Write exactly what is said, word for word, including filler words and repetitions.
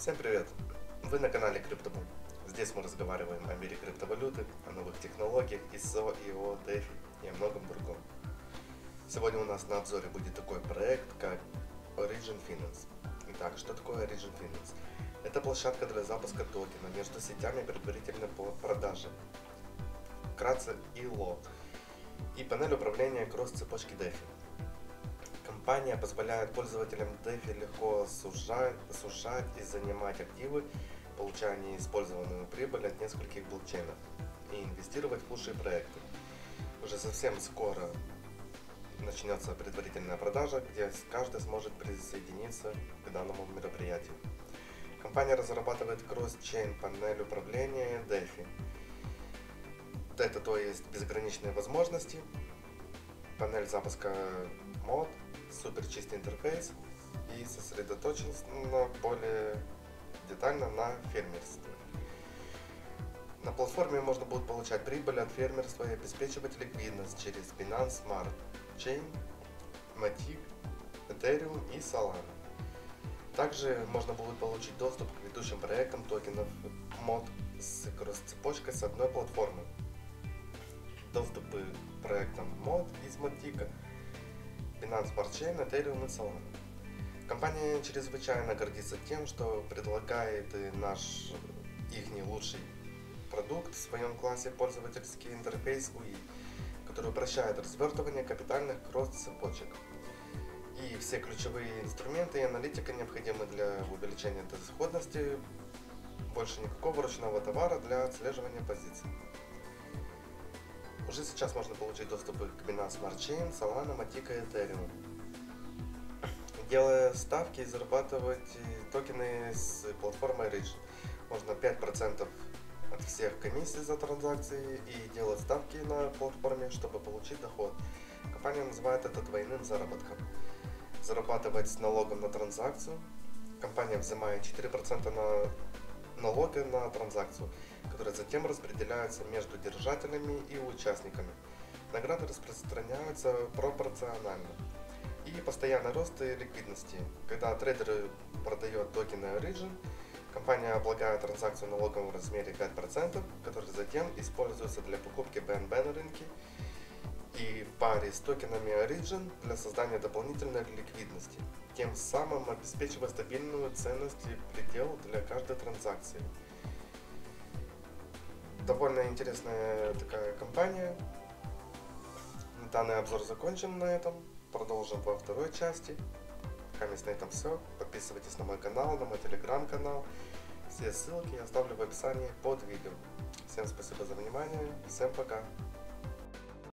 Всем привет! Вы на канале CryptoBoom. Здесь мы разговариваем о мире криптовалюты, о новых технологиях, ай эс о, ай о, дефи и о многом другом. Сегодня у нас на обзоре будет такой проект, как Origin Finance. Итак, что такое Origin Finance? Это площадка для запуска токена между сетями предварительной продажи, вкратце ай эл о, и панель управления кросс-цепочки дефи. Компания позволяет пользователям дефи легко сужать, сужать и занимать активы, получая неиспользованную прибыль от нескольких блокчейнов и инвестировать в лучшие проекты. Уже совсем скоро начнется предварительная продажа, где каждый сможет присоединиться к данному мероприятию. Компания разрабатывает кросс-чейн панель управления дефи. Это то есть безграничные возможности, панель запуска мод, супер чистый интерфейс и сосредоточен более детально на фермерстве. На платформе можно будет получать прибыль от фермерства и обеспечивать ликвидность через Binance Smart Chain, Matic, Ethereum и Solana. Также можно будет получить доступ к ведущим проектам токенов мод с кросс-цепочкой с одной платформы. Доступы к проектам мод из Matic, Binance Smart Chain, Ethereum и Solana. Компания чрезвычайно гордится тем, что предлагает наш ихний лучший продукт в своем классе пользовательский интерфейс ю ай, который упрощает развертывание капитальных кросс-цепочек. И все ключевые инструменты и аналитика необходимы для увеличения доходности, больше никакого ручного товара для отслеживания позиций. Уже сейчас можно получить доступ к Binance Smart Chain, Solana, Matic и Ethereum, делая ставки и зарабатывать токены с платформы Origin. Можно пять процентов от всех комиссий за транзакции и делать ставки на платформе, чтобы получить доход. Компания называет это двойным заработком. Зарабатывать с налогом на транзакцию. Компания взимает четыре процента на налога на транзакцию, которые затем распределяются между держателями и участниками. Награды распространяются пропорционально. И постоянный рост ликвидности. Когда трейдер продает токены Origin, компания облагает транзакцию налогом в размере пять процентов, который затем используется для покупки би эн би на рынке и в паре с токенами Origin для создания дополнительной ликвидности, тем самым обеспечивая стабильную ценность и предел для каждой транзакции. Довольно интересная такая компания. Данный обзор закончен на этом. Продолжим во второй части. Пока на этом все. Подписывайтесь на мой канал, на мой телеграм-канал. Все ссылки я оставлю в описании под видео. Всем спасибо за внимание. Всем пока.